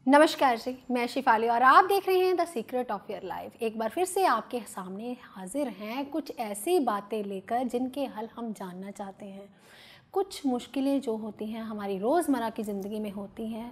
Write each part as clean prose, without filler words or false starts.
नमस्कार जी, मैं शिफाली और आप देख रहे हैं the secret of your life. एक बार फिर से आपके सामने हाजिर हैं कुछ ऐसी बातें लेकर जिनके हल हम जानना चाहते हैं। कुछ मुश्किलें जो होती हैं हमारी रोज़मर्रा की ज़िंदगी में होती हैं,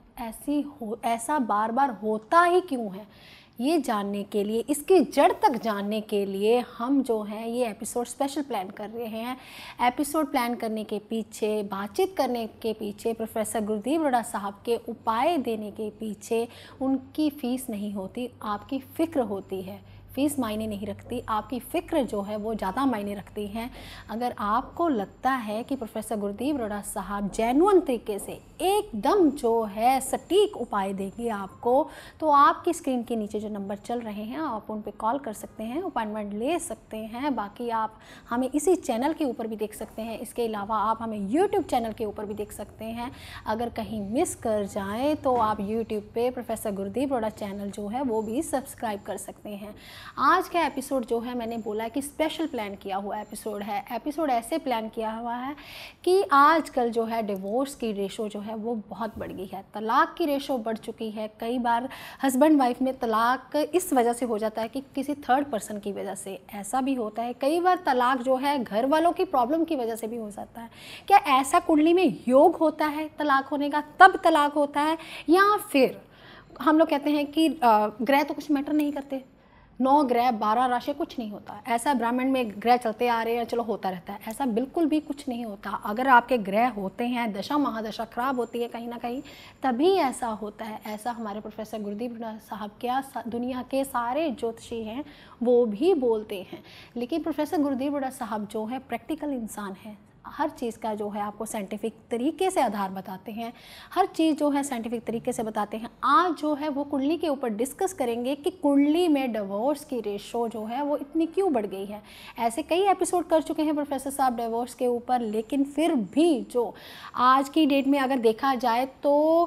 ऐसा बार बार होता ही क्यों है, ये जानने के लिए, इसकी जड़ तक जानने के लिए हम जो हैं ये एपिसोड स्पेशल प्लान कर रहे हैं। एपिसोड प्लान करने के पीछे, बातचीत करने के पीछे, प्रोफेसर गुरदीप अरोड़ा साहब के उपाय देने के पीछे उनकी फ़ीस नहीं होती, आपकी फ़िक्र होती है। फ़ीस मायने नहीं रखती, आपकी फ़िक्र जो है वो ज़्यादा मायने रखती हैं। अगर आपको लगता है कि प्रोफेसर गुरदीप अरोड़ा साहब जेन्युइन तरीके से एकदम जो है सटीक उपाय देंगे आपको, तो आपकी स्क्रीन के नीचे जो नंबर चल रहे हैं आप उन पे कॉल कर सकते हैं, अपॉइंटमेंट ले सकते हैं। बाकी आप हमें इसी चैनल के ऊपर भी देख सकते हैं, इसके अलावा आप हमें यूट्यूब चैनल के ऊपर भी देख सकते हैं। अगर कहीं मिस कर जाएँ तो आप यूट्यूब पे प्रोफेसर गुरदीप अरोड़ा चैनल जो है वो भी सब्सक्राइब कर सकते हैं। आज का एपिसोड जो है मैंने बोला कि स्पेशल प्लान किया हुआ एपिसोड है। एपिसोड ऐसे प्लान किया हुआ है कि आजकल जो है डिवोर्स की रेशो जो है वो बहुत बढ़ गई है, तलाक की रेशो बढ़ चुकी है। कई बार हस्बैंड वाइफ में तलाक इस वजह से हो जाता है कि किसी थर्ड पर्सन की वजह से, ऐसा भी होता है। कई बार तलाक जो है घर वालों की प्रॉब्लम की वजह से भी हो जाता है। क्या ऐसा कुंडली में योग होता है तलाक होने का, तब तलाक होता है, या फिर हम लोग कहते हैं कि ग्रह तो कुछ मैटर नहीं करते, 9 ग्रह 12 राशि कुछ नहीं होता। ऐसा ब्राह्मण में ग्रह चलते आ रहे हैं चलो होता रहता है, ऐसा बिल्कुल भी कुछ नहीं होता। अगर आपके ग्रह होते हैं, दशा महादशा खराब होती है कहीं ना कहीं, तभी ऐसा होता है। ऐसा हमारे प्रोफेसर गुरदीप अरोड़ा साहब क्या दुनिया के सारे ज्योतिषी हैं वो भी बोलते हैं। लेकिन प्रोफेसर गुरदीप अरोड़ा साहब जो है प्रैक्टिकल इंसान है, हर चीज़ का जो है आपको साइंटिफिक तरीके से आधार बताते हैं, हर चीज़ जो है साइंटिफिक तरीके से बताते हैं। आज जो है वो कुंडली के ऊपर डिस्कस करेंगे कि कुंडली में डिवोर्स की रेशो जो है वो इतनी क्यों बढ़ गई है। ऐसे कई एपिसोड कर चुके हैं प्रोफेसर साहब डिवोर्स के ऊपर, लेकिन फिर भी जो आज की डेट में अगर देखा जाए तो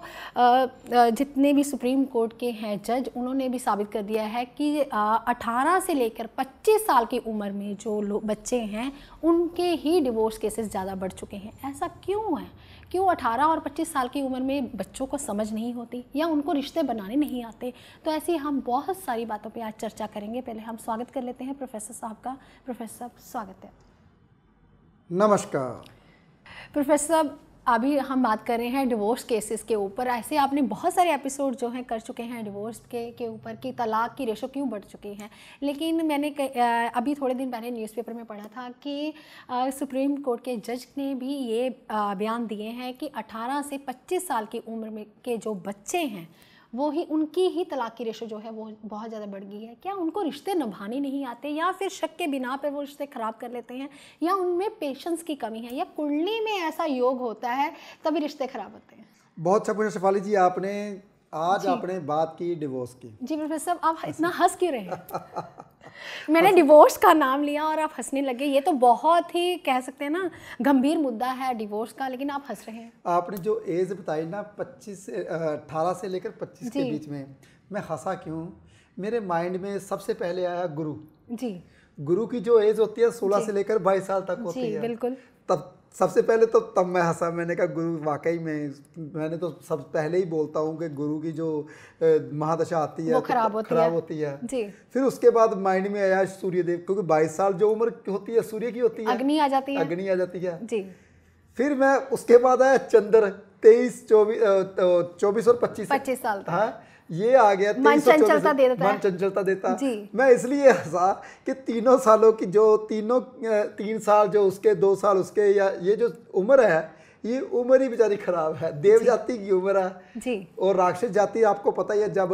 जितने भी सुप्रीम कोर्ट के हैं जज, उन्होंने भी साबित कर दिया है कि 18 से लेकर 25 साल की उम्र में जो बच्चे हैं उनके ही डिवोर्स केसेस ज़्यादा बढ़ चुके हैं। ऐसा क्यों है? क्यों 18 और 25 साल की उम्र में बच्चों को समझ नहीं होती या उनको रिश्ते बनाने नहीं आते? तो ऐसी हम बहुत सारी बातों पे आज चर्चा करेंगे। पहले हम स्वागत कर लेते हैं प्रोफेसर साहब का। प्रोफेसर साहब स्वागत है। नमस्कार प्रोफेसर साहब, अभी हम बात कर रहे हैं डिवोर्स केसेस के ऊपर। ऐसे आपने बहुत सारे एपिसोड जो हैं कर चुके हैं डिवोर्स के ऊपर कि तलाक की रेशो क्यों बढ़ चुकी है। लेकिन मैंने अभी थोड़े दिन पहले न्यूज़पेपर में पढ़ा था कि सुप्रीम कोर्ट के जज ने भी ये बयान दिए हैं कि 18 से 25 साल की उम्र में के जो बच्चे हैं वो ही, उनकी ही तलाक की रेशो जो है वो बहुत ज़्यादा बढ़ गई है। क्या उनको रिश्ते निभाने नहीं आते, या फिर शक के बिना पर वो रिश्ते ख़राब कर लेते हैं, या उनमें पेशेंस की कमी है, या कुंडली में ऐसा योग होता है तभी रिश्ते ख़राब होते हैं? बहुत अच्छा पूछा शिफाली जी आपने। आज आपने बात की डिवोर्स की। जी प्रोफेसर साहब, आप इतना हंस क्यों रहे हैं? मैंने डिवोर्स का नाम लिया और आप हंसने लगे। ये तो बहुत ही कह सकते हैं ना गंभीर मुद्दा है डिवोर्स का, लेकिन आप हंस रहे हैं। आपने जो एज बताई ना 18 से लेकर 25 के बीच में, मैं हंसा क्यों? मेरे माइंड में सबसे पहले आया गुरु जी। गुरु की जो एज होती है 16 से लेकर 22 साल तक होती है। बिल्कुल। तब सबसे पहले तो तब मैं हंसा, मैंने कहा गुरु वाकई में, मैंने तो सब पहले ही बोलता हूँ कि गुरु की जो महादशा आती है वो खराब होती है जी। फिर उसके बाद माइंड में आया सूर्यदेव, क्योंकि 22 साल जो उम्र होती है सूर्य की होती है, अग्नि आ जाती है जी। फिर मैं उसके बाद आया चंद्र, 23, 24 और 25 साल। हाँ, ये आ गया। मन चंचलता देता जी। मैं इसलिए हंसा कि तीनों सालों की जो 3 साल जो उसके, 2 साल उसके, या ये जो उम्र है ये उम्र ही बेचारी खराब है। देव जाति की उम्र है जी। और राक्षस जाति आपको पता ही है, जब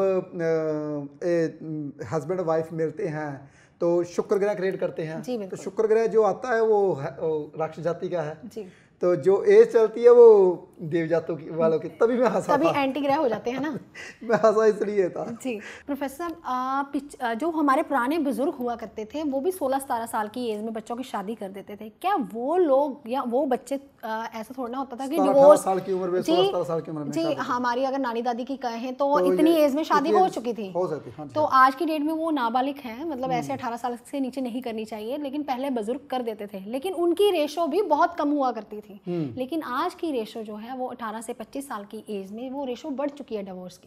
हस्बैंड वाइफ मिलते हैं तो शुक्र ग्रह क्रिएट करते हैं, तो शुक्र ग्रह जो आता है वो राक्षस जाति का है जी। तो जो एज चलती है वो देवजातों की वालों की, तभी मैं हंसा, तभी एंटी ग्रह हो जाते हैं ना। मैं हंसा इसलिए था जी। प्रोफेसर, जो हमारे पुराने बुजुर्ग हुआ करते थे वो भी 16-17 साल की एज में बच्चों की शादी कर देते थे। क्या वो लोग या वो बच्चे, ऐसा थोड़ा होता था कि डिवोर्स साल की उम्र में, 16-17 साल की उम्र में जी, हमारी अगर नानी दादी की कहें तो इतनी एज में शादी हो चुकी थी, तो आज की डेट में वो नाबालिग हैं, मतलब ऐसे 18 साल से नीचे नहीं करनी चाहिए, लेकिन पहले बुजुर्ग कर देते थे, लेकिन उनकी रेशो भी बहुत कम हुआ करती थी। लेकिन आज की रेशो जो है वो 18 से 25 साल की एज में वो रेशो बढ़ चुकी है डिवोर्स की।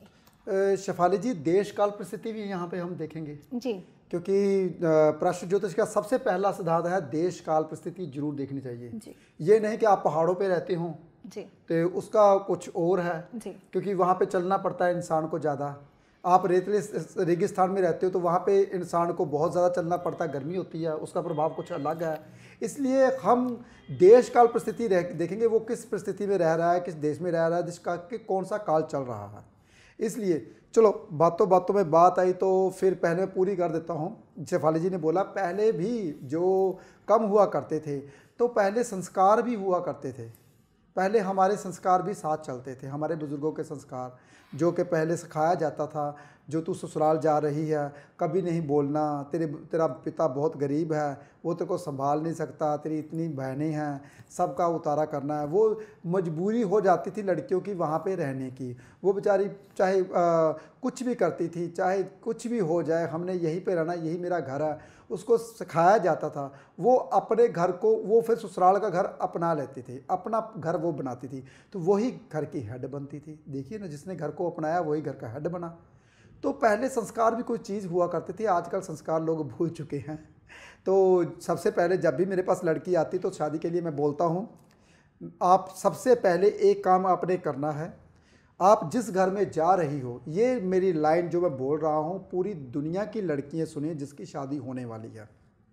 शेफाली जी, देश काल परिस्थिति भी यहाँ पे हम देखेंगे जी, क्योंकि प्रश्न ज्योतिष का सबसे पहला सिद्धांत है देश काल परिस्थिति जरूर देखनी चाहिए जी, ये नहीं कि आप पहाड़ों पे रहते हो जी, तो उसका कुछ और है जी, क्योंकि वहाँ पे चलना पड़ता है इंसान को ज़्यादा। आप रेतले रेगिस्तान में रहते हो तो वहाँ पे इंसान को बहुत ज़्यादा चलना पड़ता है, गर्मी होती है, उसका प्रभाव कुछ अलग है। इसलिए हम देश काल परिस्थिति देखेंगे वो किस परिस्थिति में रह रहा है, किस देश में रह रहा है, जिसका कि कौन सा काल चल रहा है। इसलिए चलो बातों बातों में बात आई तो फिर पहले मैं पूरी कर देता हूँ। शेफाली जी ने बोला पहले भी जो कम हुआ करते थे तो पहले संस्कार भी हुआ करते थे, पहले हमारे संस्कार भी साथ चलते थे, हमारे बुज़ुर्गों के संस्कार जो कि पहले सिखाया जाता था। जो तू ससुराल जा रही है कभी नहीं बोलना, तेरा पिता बहुत गरीब है, वो तेरे को संभाल नहीं सकता, तेरी इतनी बहनें हैं, सबका उतारा करना है। वो मजबूरी हो जाती थी लड़कियों की वहाँ पे रहने की। वो बेचारी चाहे कुछ भी करती थी, चाहे कुछ भी हो जाए, हमने यहीं पे रहना, यही मेरा घर है, उसको सिखाया जाता था। वो अपने घर को, वो फिर ससुराल का घर अपना लेती थी, अपना घर वो बनाती थी, तो वही घर की हेड बनती थी। देखिए ना, जिसने घर को अपनाया वही घर का हेड बना। तो पहले संस्कार भी कोई चीज़ हुआ करती थी, आजकल संस्कार लोग भूल चुके हैं। तो सबसे पहले जब भी मेरे पास लड़की आती तो शादी के लिए मैं बोलता हूँ, आप सबसे पहले एक काम आपने करना है, आप जिस घर में जा रही हो, ये मेरी लाइन जो मैं बोल रहा हूँ पूरी दुनिया की लड़कियाँ सुनिए जिसकी शादी होने वाली है।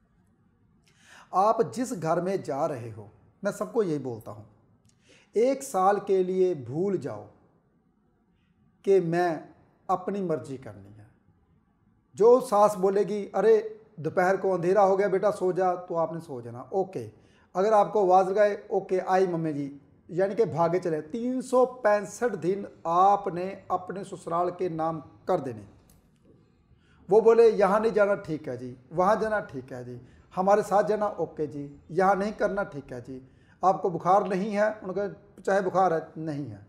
आप जिस घर में जा रहे हो, मैं सबको यही बोलता हूँ, 1 साल के लिए भूल जाओ कि मैं अपनी मर्जी करनी है। जो सास बोलेगी अरे दोपहर को अंधेरा हो गया बेटा सो जा, तो आपने सो जाना, ओके। अगर आपको आवाज़ लगाए, ओके आई मम्मी जी, यानी कि भागे चले। 365 दिन आपने अपने ससुराल के नाम कर देने। वो बोले यहाँ नहीं जाना, ठीक है जी, वहाँ जाना, ठीक है जी, हमारे साथ जाना, ओके जी, यहाँ नहीं करना, ठीक है जी, आपको बुखार नहीं है, उनका चाहे बुखार है, नहीं है।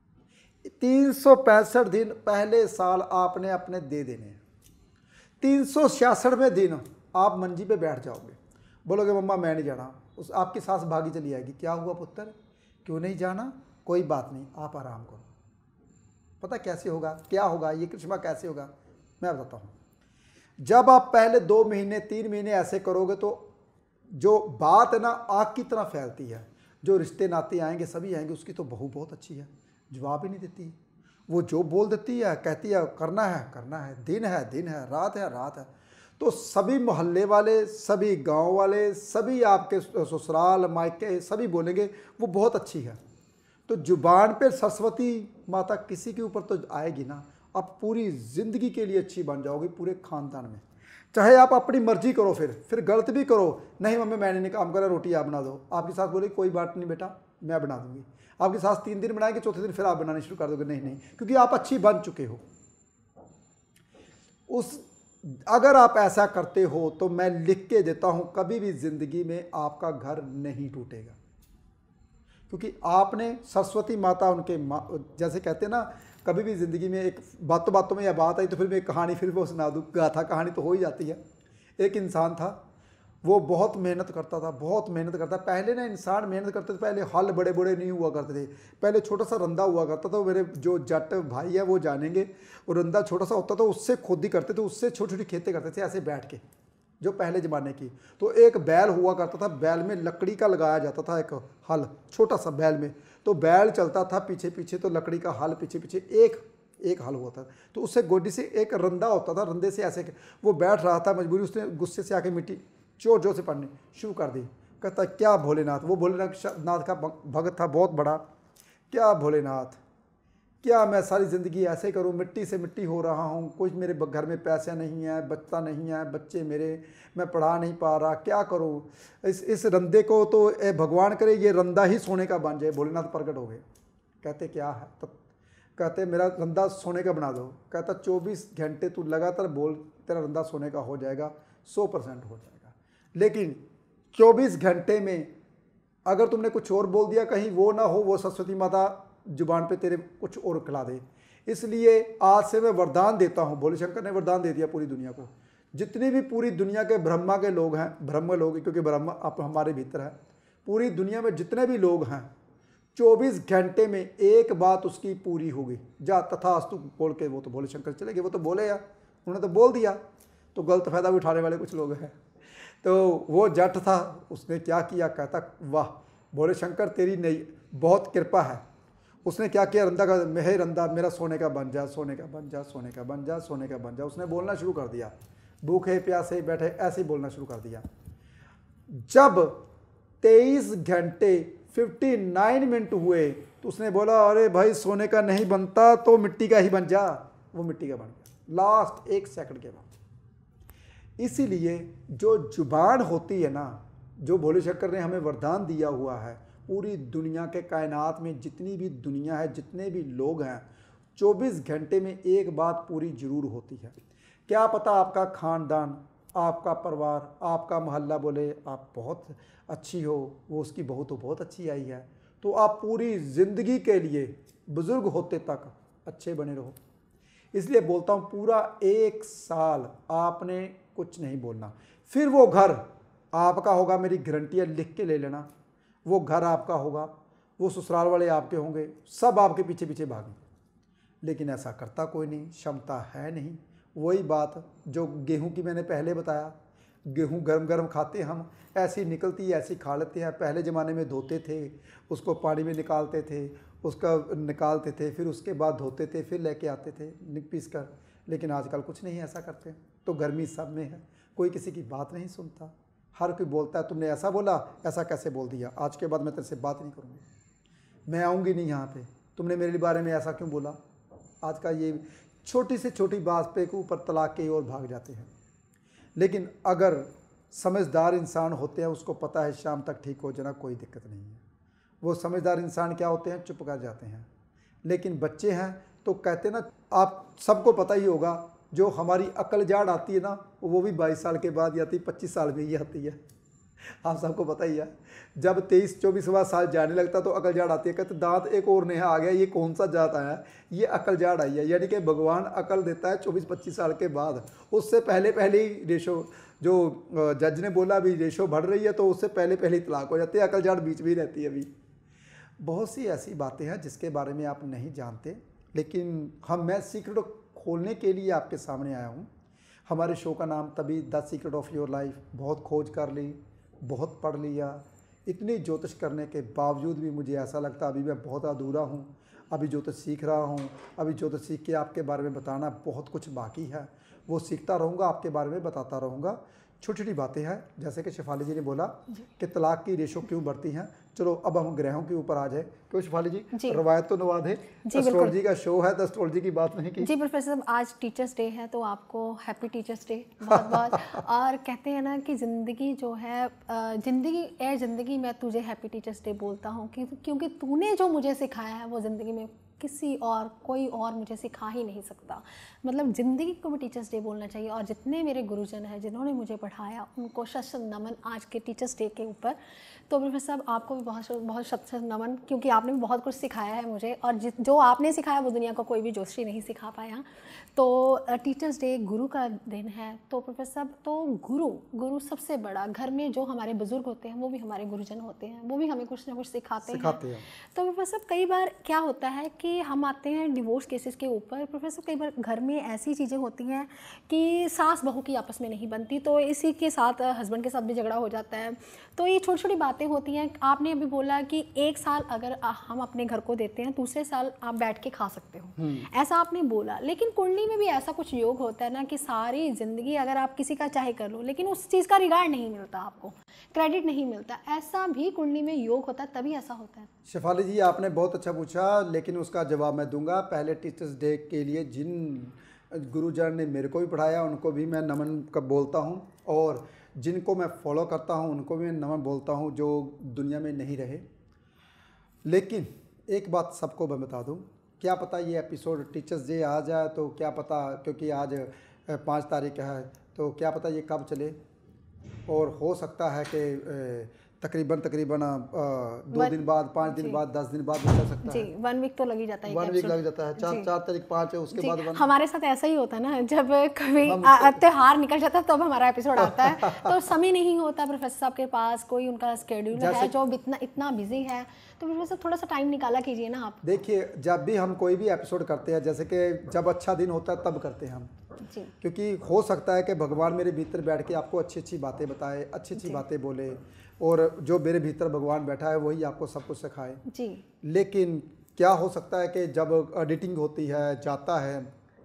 365 दिन पहले साल आपने अपने दे देने हैं। 366वें दिन आप मंजी पे बैठ जाओगे, बोलोगे मम्मा मैं नहीं जाना, उस आपकी सास भागी चली आएगी, क्या हुआ पुत्र, क्यों नहीं जाना, कोई बात नहीं, आप आराम करो। पता कैसे होगा, क्या होगा, ये कृष्णा कैसे होगा, मैं बताता हूँ। जब आप पहले 2 महीने 3 महीने ऐसे करोगे तो जो बात है ना आग की तरह फैलती है। जो रिश्ते नाते आएंगे सभी आएंगे, उसकी तो बहू बहुत अच्छी है, जवाब ही नहीं देती, वो जो बोल देती है, कहती है करना है करना है, दिन है दिन है, रात है रात है। तो सभी मोहल्ले वाले, सभी गांव वाले, सभी आपके ससुराल मायके सभी बोलेंगे वो बहुत अच्छी है। तो जुबान पे सरस्वती माता किसी के ऊपर तो आएगी ना, आप पूरी ज़िंदगी के लिए अच्छी बन जाओगी पूरे ख़ानदान में। चाहे आप अपनी मर्जी करो, फिर गलत भी करो, नहीं मम्मी मैंने नहीं काम करा, रोटी आप बना दो, आपकी सास बोले कोई बात नहीं बेटा मैं बना दूंगी। आपकी सास 3 दिन बनाएगी, चौथे दिन फिर आप बनाने शुरू कर दोगे, नहीं नहीं, क्योंकि आप अच्छी बन चुके हो। अगर आप ऐसा करते हो तो मैं लिख के देता हूं कभी भी जिंदगी में आपका घर नहीं टूटेगा, क्योंकि आपने सरस्वती माता उनके जैसे कहते हैं ना, कभी भी ज़िंदगी में एक बातों बातों में यह बात आई तो फिर मैं एक कहानी फिर वो सुना दूँ, गाथा कहानी तो हो ही जाती है। एक इंसान था, वो बहुत मेहनत करता था, बहुत मेहनत करता। पहले ना इंसान मेहनत करते थे, पहले हल बड़े बड़े नहीं हुआ करते थे, पहले छोटा सा रंदा हुआ करता था। मेरे जो जट भाई है वो जानेंगे, वो रंदा छोटा सा होता था, उससे खुद ही करते थे, उससे छोटी छोटी खेतें करते थे ऐसे बैठ के, जो पहले ज़माने की। तो एक बैल हुआ करता था, बैल में लकड़ी का लगाया जाता था एक हल, छोटा सा बैल में, तो बैल चलता था पीछे पीछे, तो लकड़ी का हल पीछे पीछे एक हल हुआ था, तो उससे गोडी से एक रंदा होता था, रंदे से ऐसे वो बैठ रहा था, मजबूरी उसने गुस्से से आके मिट्टी जोर जोर से पड़नी शुरू कर दी। कहता क्या भोलेनाथ, वो भोलेनाथ का भगत था बहुत बड़ा, क्या भोलेनाथ, क्या मैं सारी ज़िंदगी ऐसे करूं, मिट्टी से मिट्टी हो रहा हूं, कुछ मेरे घर में पैसे नहीं है, बचता नहीं है, बच्चे मेरे, मैं पढ़ा नहीं पा रहा, क्या करूं। इस रंदे को तो भगवान करे ये रंदा ही सोने का बन जाए। भोलेनाथ प्रकट हो गए, कहते क्या है, तब कहते मेरा रंदा सोने का बना दो। कहता 24 घंटे तू लगातार बोल, तेरा रंदा सोने का हो जाएगा, 100% हो जाएगा। लेकिन 24 घंटे में अगर तुमने कुछ और बोल दिया, कहीं वो ना हो वो सरस्वती माता जुबान पे तेरे कुछ और खिला दे। इसलिए आज से मैं वरदान देता हूँ, भोले शंकर ने वरदान दे दिया पूरी दुनिया को, जितने भी पूरी दुनिया के ब्रह्मा के लोग हैं, ब्रह्म लोग, क्योंकि ब्रह्म आप हमारे भीतर है, पूरी दुनिया में जितने भी लोग हैं 24 घंटे में एक बात उसकी पूरी होगी। जा तथास्तु बोल के वो तो भोले शंकर चले गए, वो तो बोले यार, उन्होंने तो बोल दिया। तो गलत फायदा भी उठाने वाले कुछ लोग हैं। तो वो जट था, उसने क्या किया, कहता वाह भोले शंकर तेरी नहीं बहुत कृपा है। उसने क्या किया, रंदा का हे रंदा मेरा सोने का बन जा, सोने का बन जा, सोने का बन जा, सोने का बन जा। उसने बोलना शुरू कर दिया, भूखे प्यासे बैठे ऐसे ही बोलना शुरू कर दिया। जब 23 घंटे 59 मिनट हुए तो उसने बोला अरे भाई सोने का नहीं बनता तो मिट्टी का ही बन जा। वो मिट्टी का बन गया लास्ट 1 सेकंड के बाद। इसीलिए जो जुबान होती है ना, जो भोले शंकर ने हमें वरदान दिया हुआ है, पूरी दुनिया के कायनात में जितनी भी दुनिया है, जितने भी लोग हैं, 24 घंटे में एक बात पूरी जरूर होती है। क्या पता आपका खानदान, आपका परिवार, आपका मोहल्ला बोले आप बहुत अच्छी हो, वो उसकी बहू तो बहुत अच्छी आई है, तो आप पूरी ज़िंदगी के लिए बुज़ुर्ग होते तक अच्छे बने रहो। इसलिए बोलता हूँ पूरा 1 साल आपने कुछ नहीं बोलना, फिर वो घर आपका होगा, मेरी गारंटी है, लिख के ले लेना। वो घर आपका होगा, वो ससुराल वाले आपके होंगे, सब आपके पीछे पीछे भागें। लेकिन ऐसा करता कोई नहीं, क्षमता है नहीं। वही बात जो गेहूं की मैंने पहले बताया, गेहूं गरम गरम खाते हम, ऐसी निकलती है ऐसी खा लेते हैं। पहले ज़माने में धोते थे, उसको पानी में निकालते थे, उसका निकालते थे, फिर उसके बाद धोते थे, फिर लेके आते थे पीस कर। लेकिन आजकल कुछ नहीं ऐसा करते। तो गर्मी सब में है, कोई किसी की बात नहीं सुनता। हर कोई बोलता है तुमने ऐसा बोला, ऐसा कैसे बोल दिया, आज के बाद मैं तेरे से बात नहीं करूँगी, मैं आऊँगी नहीं यहाँ पे, तुमने मेरे बारे में ऐसा क्यों बोला। आज का ये छोटी से छोटी बात पे के ऊपर तलाक की ओर भाग जाते हैं। लेकिन अगर समझदार इंसान होते हैं, उसको पता है शाम तक ठीक हो जाना, कोई दिक्कत नहीं है। वो समझदार इंसान क्या होते हैं, चुप कर जाते हैं। लेकिन बच्चे हैं तो कहते ना, आप सबको पता ही होगा, जो हमारी अकल जाड़ आती है ना, वो भी 22 साल के बाद आती है, 25 साल में ही आती है। आप सबको पता ही है, जब 23-24वां साल जाने लगता तो अकल जाड़ आती है। कहते दांत एक और नया आ गया, ये कौन सा जात आया, ये अकल जाड़ आई है। यानी कि भगवान अकल देता है 24-25 साल के बाद। उससे पहले पहले ही रेशो, जो जज ने बोला अभी रेशो बढ़ रही है, तो उससे पहले पहले ही तलाक हो जाती है, अकल जाड़ बीच में ही रहती है। अभी बहुत सी ऐसी बातें हैं जिसके बारे में आप नहीं जानते, लेकिन मैं सीक्रेट खोलने के लिए आपके सामने आया हूँ। हमारे शो का नाम तभी the secret of your life. बहुत खोज कर ली, बहुत पढ़ लिया, इतनी ज्योतिष करने के बावजूद भी मुझे ऐसा लगता अभी मैं बहुत अधूरा हूँ। अभी ज्योतिष सीख रहा हूँ, अभी ज्योतिष सीख के आपके बारे में बताना बहुत कुछ बाकी है। वो सीखता रहूँगा, आपके बारे में बताता रहूँगा। छोटी छोटी बातें हैं, जैसे कि शेफाली जी ने बोला कि तलाक की रेशो क्यों बढ़ती हैं। चलो अब हम ग्रहों के ऊपर आ जाए। क्यों शेफाली जी, रवायत तो नवाद है, एस्ट्रोलॉजी का शो है, तो एस्ट्रोलॉजी की बात नहीं की। जी प्रोफेसर साहब, आज टीचर्स डे है, तो आपको हैप्पी टीचर्स डे बहुत बहुत। और कहते हैं ना कि ज़िंदगी जो है, ज़िंदगी मैं तुझे हैप्पी टीचर्स डे बोलता हूँ, क्योंकि तूने जो मुझे सिखाया है वो ज़िंदगी में कोई और मुझे सिखा ही नहीं सकता। मतलब ज़िंदगी को भी टीचर्स डे बोलना चाहिए। और जितने मेरे गुरुजन हैं जिन्होंने मुझे पढ़ाया, उनको शत नमन आज के टीचर्स डे के ऊपर। तो प्रोफेसर साहब आपको भी बहुत बहुत शत नमन, क्योंकि आपने भी बहुत कुछ सिखाया है मुझे, और जो आपने सिखाया वो दुनिया को कोई भी जोशी नहीं सिखा पाया। तो टीचर्स डे गुरु का दिन है। तो प्रोफेसर साहब, तो गुरु सबसे बड़ा, घर में जो हमारे बुजुर्ग होते हैं वो भी हमारे गुरुजन होते हैं, वो भी हमें कुछ ना कुछ सिखाते हैं। तो प्रोफेसर साहब, कई बार क्या होता है कि हम आते हैं डिवोर्स केसेस के ऊपर। प्रोफेसर, कई बार घर में ऐसी चीज़ें होती हैं कि सास बहू की आपस में नहीं बनती, तो इसी के साथ हस्बैंड के साथ भी झगड़ा हो जाता है। तो ये छोटी छोटी बातें होती हैं। आपने अभी बोला कि 1 साल अगर हम अपने घर को देते हैं, दूसरे साल आप बैठ के खा सकते हो, ऐसा आपने बोला। लेकिन कुंडली में भी ऐसा कुछ योग होता है ना कि सारी ज़िंदगी अगर आप किसी का चाहे कर लो, लेकिन उस चीज़ का रिगार्ड नहीं मिलता, आपको क्रेडिट नहीं मिलता। ऐसा भी कुंडली में योग होता है, तभी ऐसा होता है। शेफाली जी, आपने बहुत अच्छा पूछा, लेकिन उसका जवाब मैं दूंगा। पहले टीचर्स डे के लिए जिन गुरुजन ने मेरे को भी पढ़ाया उनको भी मैं नमन का बोलता हूँ, और जिनको मैं फॉलो करता हूँ उनको भी मैं नमन बोलता हूँ, जो दुनिया में नहीं रहे। लेकिन एक बात सबको मैं बता दूँ, क्या पता ये एपिसोड टीचर्स डे आ जाए, तो क्या पता, क्योंकि आज 5 तारीख है, तो क्या पता ये कब चले। और हो सकता है कि तकरीबन 2 दिन बाद, 5 दिन बाद, 10 दिन बाद चल सकता है जी। 1 वीक तो लग ही जाता है, 1 वीक लग जाता है। 4 तारीख 5 है, उसके बाद हमारे साथ ऐसा ही होता है ना, जब कभी त्योहार निकल जाता है तब हमारा एपिसोड आता है तो समय नहीं होता प्रोफेसर साहब के पास, कोई उनका स्केड्यूल है जो इतना बिजी है, तो प्रोफेसर थोड़ा सा टाइम निकाला कीजिए ना आप। देखिए, जब भी हम कोई भी एपिसोड करते हैं, जैसे कि जब अच्छा दिन होता है तब करते हैं हम जी। क्योंकि हो सकता है कि भगवान मेरे भीतर बैठ के आपको अच्छी अच्छी बातें बताए, अच्छी अच्छी बातें बोले, और जो मेरे भीतर भगवान बैठा है वही आपको सब कुछ सिखाए जी। लेकिन क्या हो सकता है कि जब एडिटिंग होती है, जाता है,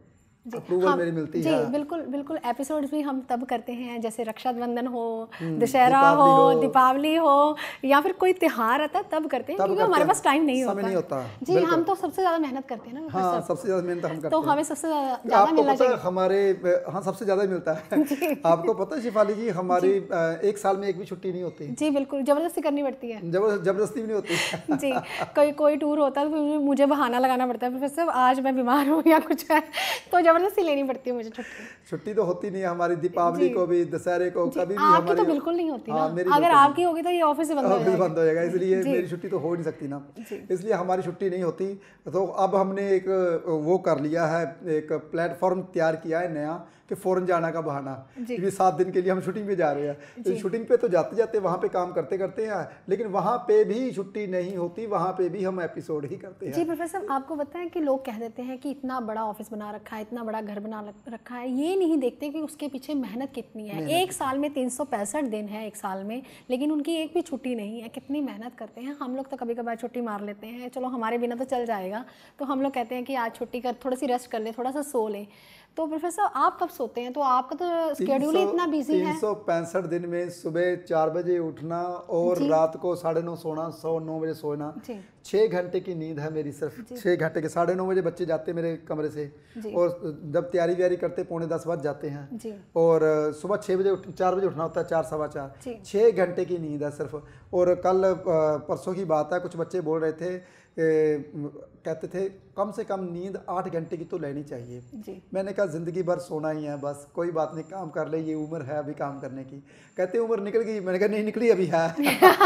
अप्रूवल मेरी मिलती जी, है। बिल्कुल एपिसोड्स भी हम तब करते हैं जैसे रक्षाबंधन हो, दशहरा हो, दीपावली हो, या फिर कोई त्योहार आता है तब करते हैं, क्योंकि हमारे पास टाइम नहीं होता जी। हम तो सबसे ज्यादा मेहनत करते हैं ना। हाँ, सबसे ज्यादा मेहनत हम करते हैं, तो हमें सबसे ज्यादा मिलना चाहिए। हमारे हाँ, सबसे ज्यादा मिलता है। आपको पता है शिफाली जी, हमारी 1 साल में एक भी छुट्टी नहीं होती जी। बिल्कुल, जबरदस्ती करनी पड़ती है। जबरदस्ती भी नहीं होती जी। कोई टूर होता है तो मुझे बहाना लगाना पड़ता है, प्रोफेसर आज मैं बीमार हूँ या कुछ है, तो जबरदस्ती लेनी पड़ती है मुझे छुट्टी तो होती नहीं है हमारी। दीपावली को भी, दशहरे को कभी भी हमारी तो बिल्कुल नहीं होती ना। अगर आपकी होगी तो ये ऑफिस बंद हो जाएगा, इसलिए मेरी छुट्टी तो हो नहीं सकती ना, इसलिए हमारी छुट्टी नहीं होती। तो अब हमने एक वो कर लिया है, एक प्लेटफॉर्म तैयार किया है नया, कि फौरन जाना का बहाना, क्योंकि 7 दिन के लिए हम शूटिंग पे जा रहे हैं। तो शूटिंग पे तो जाते जाते वहाँ पे काम करते करते हैं, लेकिन वहाँ पे भी छुट्टी नहीं होती, वहाँ पे भी हम एपिसोड ही करते हैं। जी प्रोफेसर, आपको पता है कि लोग कह देते हैं कि इतना बड़ा ऑफिस बना रखा है, इतना बड़ा घर बना रखा है, ये नहीं देखते कि उसके पीछे मेहनत कितनी है। एक साल में 365 दिन है एक साल में, लेकिन उनकी एक भी छुट्टी नहीं है। कितनी मेहनत करते हैं। हम लोग तो कभी कभार छुट्टी मार लेते हैं, चलो हमारे बिना तो चल जाएगा, तो हम लोग कहते हैं कि आज छुट्टी कर, थोड़ी सी रेस्ट कर ले, थोड़ा सा सो ले। तो प्रोफेसर आप कब सोते हैं? तो आपका तो शेड्यूल इतना बिजी है। 365 दिन में सुबह 4 बजे उठना और रात को 9:30 सोना, 9 बजे सोना, 6 घंटे की नींद है मेरी, सिर्फ 6 घंटे के। 9:30 बजे बच्चे जाते हैं मेरे कमरे से, और जब तैयारी व्यारी करते 9:45 बज जाते हैं, और सुबह 4 बजे उठना होता है, 4 सवा 4, 6 घंटे की नींद है सिर्फ। और कल परसों की बात है, कुछ बच्चे बोल रहे थे, कहते थे कम से कम नींद 8 घंटे की तो लेनी चाहिए जी। मैंने कहा ज़िंदगी भर सोना ही है, बस कोई बात नहीं, काम कर ले, ये उम्र है अभी काम करने की। कहते उम्र निकल गई, मैंने कहा नहीं निकली, अभी है।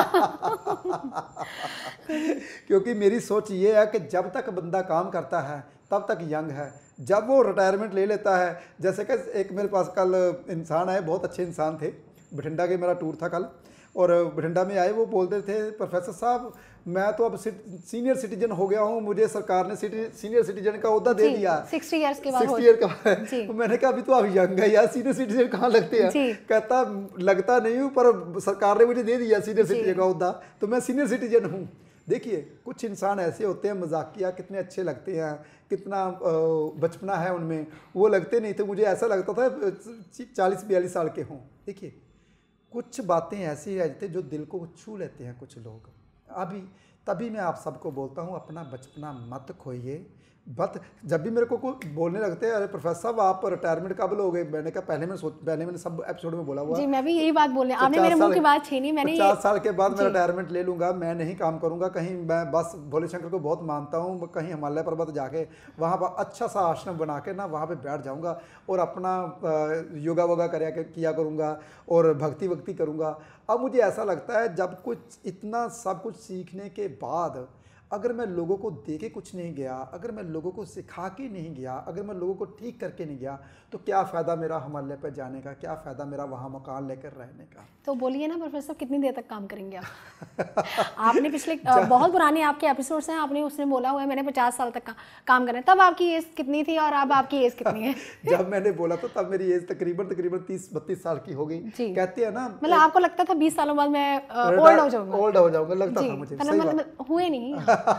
क्योंकि मेरी सोच ये है कि जब तक बंदा काम करता है तब तक यंग है। जब वो रिटायरमेंट ले लेता है, जैसे कि एक मेरे पास कल इंसान आए, बहुत अच्छे इंसान थे, बठिंडा के, मेरा टूर था कल, और बठिंडा में आए, वो बोलते थे प्रोफेसर साहब मैं तो अब सीनियर सिटीजन हो गया हूँ, मुझे सरकार ने सीनियर सिटीजन का ओहदा दे दिया 60 ईयर्स के बाद। 60 ईयर का तो मैंने कहा अभी तो आप यंग है यार, सीनियर सिटीजन कहाँ लगते हैं? कहता लगता नहीं हूँ, पर सरकार ने मुझे दे दिया सीनियर सिटीजन का ओहदा, तो मैं सीनियर सिटीजन हूँ। देखिए कुछ इंसान ऐसे होते हैं मजाकिया, कितने अच्छे लगते हैं, कितना बचपना है उनमें, वो लगते नहीं थे। मुझे ऐसा लगता था 40-42 साल के हों। देखिए कुछ बातें ऐसी रहती जो दिल को छू लेते हैं कुछ लोग। अभी तभी मैं आप सबको बोलता हूँ, अपना बचपना मत खोइए। जब भी मेरे को कोई बोलने लगते हैं, अरे प्रोफेसर साहब आप रिटायरमेंट कब लोगे? मैंने कहा पहले मैंने सब एपिसोड में बोला हुआ जी, मैं भी यही बात बोल रही हूं, आपने मेरे मुंह की बात छीनी। मैंने 50 साल के बाद मैं रिटायरमेंट ले लूंगा, मैं नहीं काम करूंगा कहीं। मैं बस भोले शंकर को बहुत मानता हूँ, कहीं हिमालय पर्वत जाके वहाँ पर अच्छा सा आश्रम बना के ना, वहाँ पर बैठ जाऊँगा और अपना योगा वोगा किया करूँगा और भक्ति करूँगा। अब मुझे ऐसा लगता है जब कुछ इतना सब कुछ सीखने के बाद अगर मैं लोगों को दे के कुछ नहीं गया, अगर मैं लोगों को सिखा के नहीं गया, अगर मैं लोगों को ठीक करके नहीं गया, तो क्या फ़ायदा मेरा हिमालय पर जाने का, क्या फ़ायदा मेरा वहाँ मकान लेकर रहने का? तो बोलिए ना प्रोफेसर, कितनी देर तक काम करेंगे आप? आपने पिछले बहुत पुराने आपके एपिसोड्स हैं, आपने उसने बोला हुआ है मैंने 50 साल तक काम करना है। तब आपकी एज कितनी थी और अब आपकी एज कितनी है? जब मैंने बोला तो तब मेरी एज तकरीबन 30-32 साल की हो गई। कहते हैं ना, मतलब आपको लगता था 20 सालों बाद मैं ओल्ड हो जाऊंगा? लगता था मुझे, हुए नहीं।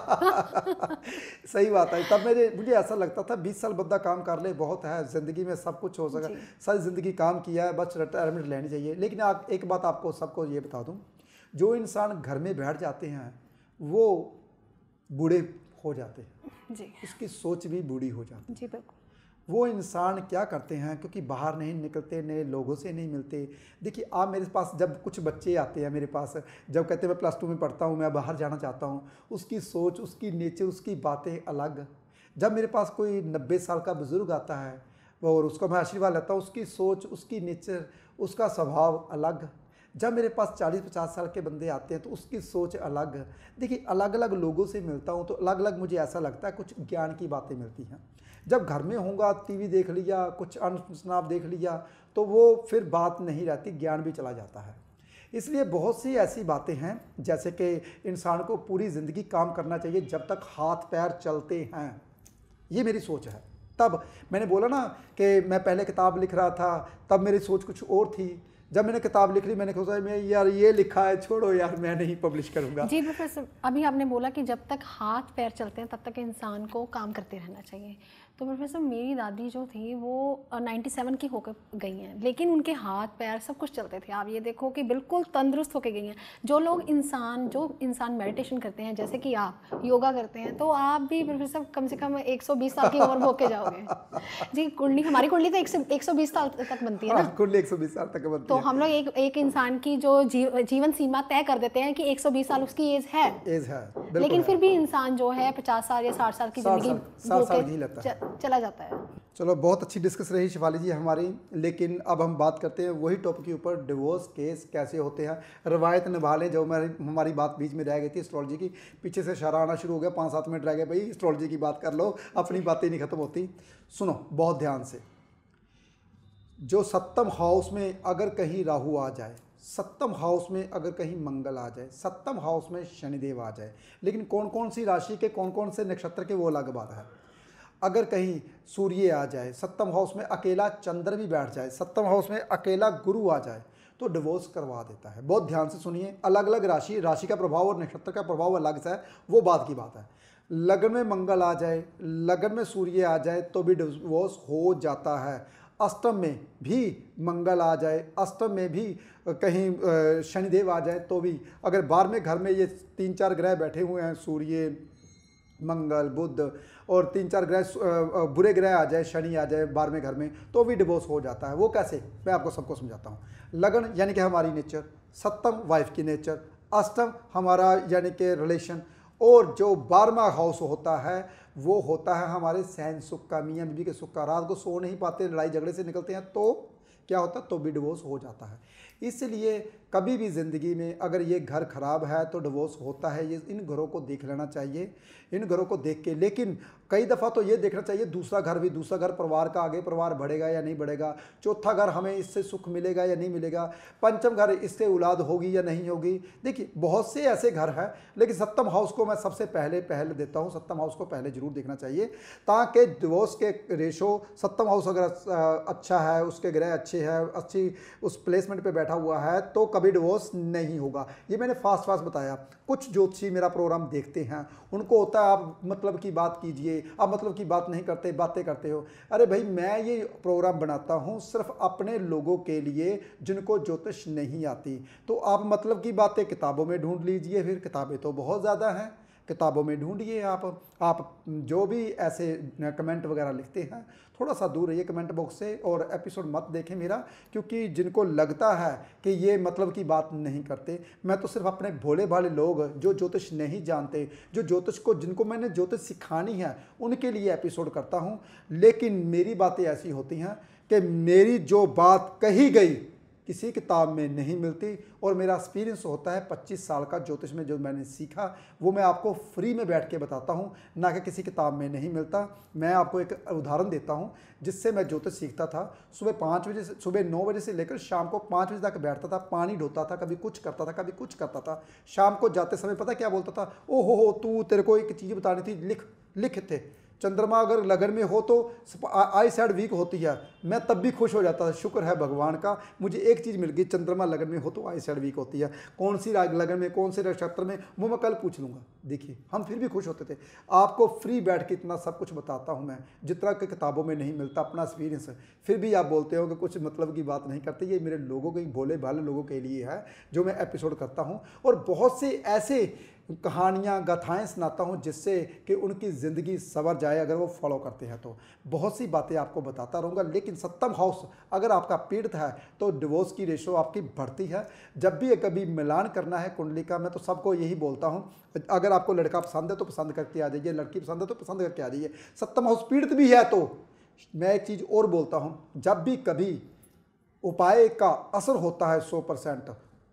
सही बात है। तब मुझे ऐसा लगता था 20 साल बंदा काम कर ले, बहुत है, जिंदगी में सब कुछ हो सका, सारी जिंदगी काम किया है, बस रिटायरमेंट लेनी चाहिए। लेकिन एक बात आपको सबको ये बता दूं, जो इंसान घर में बैठ जाते हैं वो बूढ़े हो जाते हैं जी, उसकी सोच भी बूढ़ी हो जाती है जी। बिल्कुल। वो इंसान क्या करते हैं, क्योंकि बाहर नहीं निकलते, नए लोगों से नहीं मिलते। देखिए आप मेरे पास जब कुछ बच्चे आते हैं मेरे पास, जब कहते हैं मैं +2 में पढ़ता हूँ, मैं बाहर जाना चाहता हूँ, उसकी सोच, उसकी नेचर, उसकी बातें अलग। जब मेरे पास कोई 90 साल का बुज़ुर्ग आता है और उसको मैं आशीर्वाद लेता हूँ, उसकी सोच, उसकी नेचर, उसका स्वभाव अलग। जब मेरे पास 40-50 साल के बंदे आते हैं तो उसकी सोच अलग है। देखिए अलग अलग लोगों से मिलता हूँ तो अलग अलग मुझे ऐसा लगता है कुछ ज्ञान की बातें मिलती हैं। जब घर में होऊंगा, टीवी देख लिया, कुछ अनसुना देख लिया, तो वो फिर बात नहीं रहती, ज्ञान भी चला जाता है। इसलिए बहुत सी ऐसी बातें हैं जैसे कि इंसान को पूरी ज़िंदगी काम करना चाहिए जब तक हाथ पैर चलते हैं, ये मेरी सोच है। तब मैंने बोला ना कि मैं पहले किताब लिख रहा था, तब मेरी सोच कुछ और थी। जब मैंने किताब लिख ली मैंने सोचा मैं यार ये लिखा है, छोड़ो यार मैं नहीं पब्लिश करूँगा। जी प्रोफेसर, अभी आपने बोला कि जब तक हाथ पैर चलते हैं तब तक इंसान को काम करते रहना चाहिए। तो प्रोफेसर मेरी दादी जो थी वो 97 की होकर गई हैं, लेकिन उनके हाथ पैर सब कुछ चलते थे। आप ये देखो कि बिल्कुल तंदुरुस्त होकर गई हैं। जो इंसान मेडिटेशन करते हैं, जैसे कि आप योगा करते हैं, तो आप भी प्रोफेसर कम से कम 120 साल की उम्र होके जाओगे। जी कुंडली, हमारी कुंडली तो 120 साल तक बनती है ना। कुंडली 120 साल तक बनती है। तो हम लोग एक इंसान की जो जीवन सीमा तय कर देते हैं कि 120 साल उसकी एज है, लेकिन फिर भी इंसान जो है 50 साल या 60 साल की जिंदगी चला जाता है। चलो बहुत अच्छी डिस्कस रही शिफाली जी हमारी, लेकिन अब हम बात करते हैं वही टॉपिक के ऊपर, डिवोर्स केस कैसे होते हैं। रवायत निभा लें, जो हमारी बात बीच में रह गई थी एस्ट्रोलॉजी की, पीछे से इशारा आना शुरू हो गया, 5-7 मिनट रह गए, भाई एस्ट्रोलॉजी की बात कर लो, अपनी बातें नहीं खत्म होती। सुनो बहुत ध्यान से, जो सप्तम हाउस में अगर कहीं राहु आ जाए, सप्तम हाउस में अगर कहीं मंगल आ जाए, सप्तम हाउस में शनिदेव आ जाए, लेकिन कौन कौन सी राशि के कौन कौन से नक्षत्र के वो अलग बात है। अगर कहीं सूर्य आ जाए, सप्तम हाउस में अकेला चंद्र भी बैठ जाए, सप्तम हाउस में अकेला गुरु आ जाए, तो डिवोर्स करवा देता है। बहुत ध्यान से सुनिए, अलग अलग राशि का प्रभाव और नक्षत्र का प्रभाव अलग सा है, वो बात की बात है। लगन में मंगल आ जाए, लगन में सूर्य आ जाए तो भी डिवोर्स हो जाता है। अष्टम में भी मंगल आ जाए, अष्टम में भी कहीं शनिदेव आ जाए तो भी, अगर 12वें घर में ये 3-4 ग्रह बैठे हुए हैं, सूर्य, मंगल, बुध, और 3-4 ग्रह बुरे ग्रह आ जाए, शनि आ जाए 12वें घर में, तो भी डिवोर्स हो जाता है। वो कैसे, मैं आपको सबको समझाता हूँ। लगन यानी कि हमारी नेचर, सप्तम वाइफ की नेचर, अष्टम हमारा यानी कि रिलेशन, और जो 12वां हाउस होता है वो होता है हमारे सहन सुख का, मियाँ बीवी के सुख का। रात को सो नहीं पाते, लड़ाई झगड़े से निकलते हैं, तो क्या होता है, तो भी डिवोर्स हो जाता है। इसलिए कभी भी ज़िंदगी में अगर ये घर ख़राब है तो डिवोर्स होता है। ये इन घरों को देख लेना चाहिए, इन घरों को देख के, लेकिन कई दफ़ा तो ये देखना चाहिए दूसरा घर भी, दूसरा घर परिवार का, आगे परिवार बढ़ेगा या नहीं बढ़ेगा, चौथा घर हमें इससे सुख मिलेगा या नहीं मिलेगा, पंचम घर इससे औलाद होगी या नहीं होगी। देखिए बहुत से ऐसे घर हैं, लेकिन सप्तम हाउस को मैं सबसे पहले देता हूँ, सप्तम हाउस को पहले जरूर देखना चाहिए, ताकि डिवोर्स के रेशो, सप्तम हाउस अगर अच्छा है, उसके ग्रह अच्छे हैं, अच्छी उस प्लेसमेंट पर बैठा हुआ है, तो कभी डिवोर्स नहीं होगा। ये मैंने फास्ट बताया। कुछ ज्योतिषी मेरा प्रोग्राम देखते हैं, उनको होता है आप मतलब की बात कीजिए, आप मतलब की बात नहीं करते, बातें करते हो। अरे भाई मैं ये प्रोग्राम बनाता हूँ सिर्फ अपने लोगों के लिए जिनको ज्योतिष नहीं आती। तो आप मतलब की बातें किताबों में ढूंढ लीजिए, फिर किताबें तो बहुत ज़्यादा हैं, किताबों में ढूंढिए। आप जो भी ऐसे कमेंट वगैरह लिखते हैं थोड़ा सा दूर रहिए कमेंट बॉक्स से, और एपिसोड मत देखें मेरा, क्योंकि जिनको लगता है कि ये मतलब की बात नहीं करते, मैं तो सिर्फ अपने भोले भाले लोग जो ज्योतिष नहीं जानते, जो ज्योतिष को, जिनको मैंने ज्योतिष सिखानी है, उनके लिए एपिसोड करता हूँ। लेकिन मेरी बातें ऐसी होती हैं कि मेरी जो बात कही गई किसी किताब में नहीं मिलती, और मेरा एक्सपीरियंस होता है 25 साल का ज्योतिष में, जो मैंने सीखा वो मैं आपको फ्री में बैठ के बताता हूँ, ना कि किसी किताब में नहीं मिलता। मैं आपको एक उदाहरण देता हूँ जिससे मैं ज्योतिष सीखता था। सुबह 9 बजे से लेकर शाम को 5 बजे तक बैठता था, पानी ढोता था, कभी कुछ करता था, कभी कुछ करता था। शाम को जाते समय पता क्या बोलता था, ओ हो तू, तेरे को एक चीज़ बतानी थी, लिख थे। चंद्रमा अगर लगन में हो तो आई साइड वीक होती है, मैं तब भी खुश हो जाता था, शुक्र है भगवान का, मुझे एक चीज़ मिल गई, चंद्रमा लगन में हो तो आई साइड वीक होती है। कौन सी लगन में, कौन से नक्षत्र में, वो मैं कल पूछ लूँगा। देखिए हम फिर भी खुश होते थे। आपको फ्री बैठ के इतना सब कुछ बताता हूँ मैं, जितना कि किताबों में नहीं मिलता, अपना एक्सपीरियंस है। फिर भी आप बोलते हो कि कुछ मतलब की बात नहीं करते। ये मेरे लोगों के, भोले भाले लोगों के लिए है जो मैं एपिसोड करता हूँ, और बहुत से ऐसे कहानियाँ, गाथाएँ सुनाता हूँ जिससे कि उनकी ज़िंदगी संवर जाए अगर वो फॉलो करते हैं। तो बहुत सी बातें आपको बताता रहूँगा। लेकिन सप्तम हाउस अगर आपका पीड़ित है तो डिवोर्स की रेशो आपकी बढ़ती है। जब भी कभी मिलान करना है कुंडली का, मैं तो सबको यही बोलता हूँ, अगर आपको लड़का पसंद है तो पसंद करके आ जाइए, लड़की पसंद है तो पसंद करके आ जाइए। सप्तम हाउस पीड़ित भी है तो मैं एक चीज़ और बोलता हूँ, जब भी कभी उपाय का असर होता है 100%,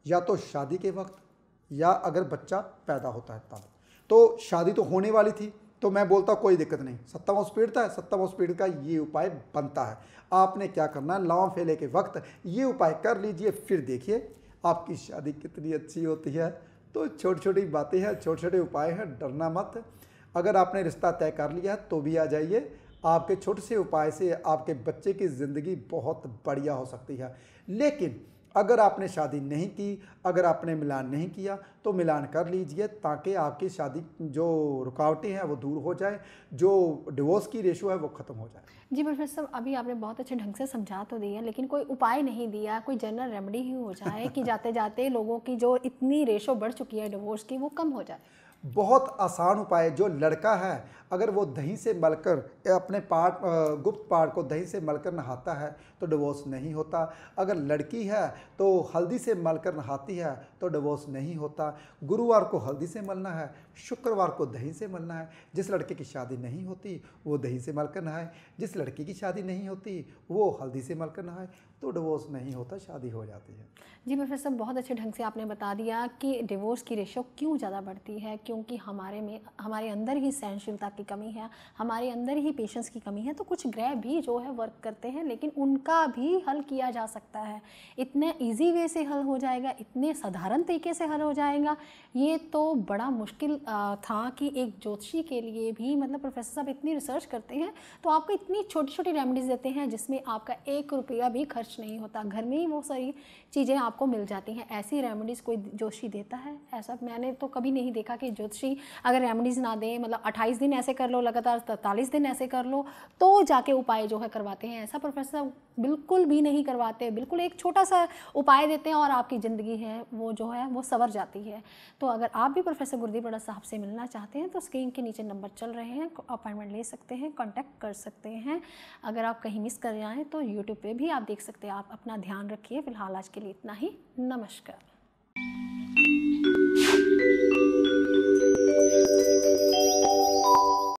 या तो शादी के वक्त या अगर बच्चा पैदा होता है तब। तो शादी तो होने वाली थी, तो मैं बोलता कोई दिक्कत नहीं, 7वां हाउस पीड़ित है, 7वां हाउस पीड़ित का ये उपाय बनता है। आपने क्या करना है, लाव फेले के वक्त ये उपाय कर लीजिए, फिर देखिए आपकी शादी कितनी अच्छी होती है। तो छोटी छोटी बातें हैं, छोटे छोटे उपाय हैं, डरना मत। अगर आपने रिश्ता तय कर लिया है तो भी आ जाइए, आपके छोटे से उपाय से आपके बच्चे की ज़िंदगी बहुत बढ़िया हो सकती है। लेकिन अगर आपने शादी नहीं की, अगर आपने मिलान नहीं किया तो मिलान कर लीजिए, ताकि आपकी शादी जो रुकावटें हैं वो दूर हो जाए, जो डिवोर्स की रेशो है वो ख़त्म हो जाए। जी प्रोफेसर साहब, अभी आपने बहुत अच्छे ढंग से समझा तो दिया, लेकिन कोई उपाय नहीं दिया, कोई जनरल रेमेडी ही हो जाए कि जाते जाते लोगों की जो इतनी रेशो बढ़ चुकी है डिवोर्स की वो कम हो जाए। बहुत आसान उपाय, जो लड़का है अगर वो दही से मलकर अपने पार्ट गुप्त पार्ट को दही से मलकर नहाता है तो डिवोर्स नहीं होता। अगर लड़की है तो हल्दी से मलकर नहाती है तो डिवोर्स नहीं होता। गुरुवार को हल्दी से मलना है, शुक्रवार को दही से मलना है। जिस लड़के की शादी नहीं होती वो दही से मलकर नहाए, जिस लड़की की शादी नहीं होती वो हल्दी से मलकर नहाए, तो डिवोर्स नहीं होता, शादी हो जाती है। जी प्रोफेसर, बहुत अच्छे ढंग से आपने बता दिया कि डिवोर्स की रेशो क्यों ज़्यादा बढ़ती है, क्योंकि हमारे अंदर ही सहनशीलता की कमी है, हमारे अंदर ही पेशेंस की कमी है। तो कुछ ग्रह भी जो है वर्क करते हैं, लेकिन उनका भी हल किया जा सकता है। इतने इजी वे से हल हो जाएगा, इतने साधारण तरीके से हल हो जाएगा, ये तो बड़ा मुश्किल था कि एक ज्योतिषी के लिए भी, मतलब प्रोफेसर साहब इतनी रिसर्च करते हैं तो आपको इतनी छोटी छोटी रेमेडीज़ देते हैं जिसमें आपका 1 रुपया भी खर्च नहीं होता, घर में ही वो सारी चीज़ें आपको मिल जाती हैं। ऐसी रेमेडीज़ कोई ज्योतिषी देता है? ऐसा मैंने तो कभी नहीं देखा कि ज्योतिषी अगर रेमेडीज़ ना दें, मतलब 28 दिन ऐसे कर लो, लगातार 43 दिन ऐसे कर लो, तो जाके उपाय जो है करवाते हैं। ऐसा प्रोफेसर बिल्कुल भी नहीं करवाते, बिल्कुल एक छोटा सा उपाय देते हैं और आपकी ज़िंदगी है वो जो है वो संवर जाती है। तो अगर आप भी प्रोफेसर गुरदीप अरोड़ा साहब से मिलना चाहते हैं तो स्क्रीन के नीचे नंबर चल रहे हैं, अपॉइंटमेंट ले सकते हैं, कॉन्टैक्ट कर सकते हैं। अगर आप कहीं मिस कर जाएँ तो यूट्यूब पे भी आप देख सकते हैं। आप अपना ध्यान रखिए। फिलहाल आज के लिए इतना ही। नमस्कार।